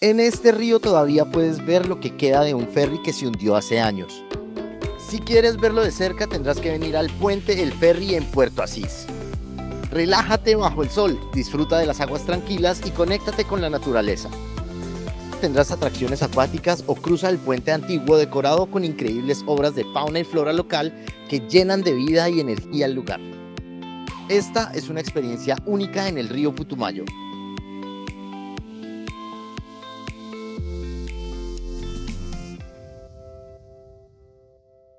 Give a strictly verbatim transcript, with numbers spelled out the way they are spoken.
En este río todavía puedes ver lo que queda de un ferry que se hundió hace años. Si quieres verlo de cerca tendrás que venir al puente El Ferry en Puerto Asís. Relájate bajo el sol, disfruta de las aguas tranquilas y conéctate con la naturaleza. Tendrás atracciones acuáticas o cruza el puente antiguo decorado con increíbles obras de fauna y flora local que llenan de vida y energía el lugar. Esta es una experiencia única en el río Putumayo.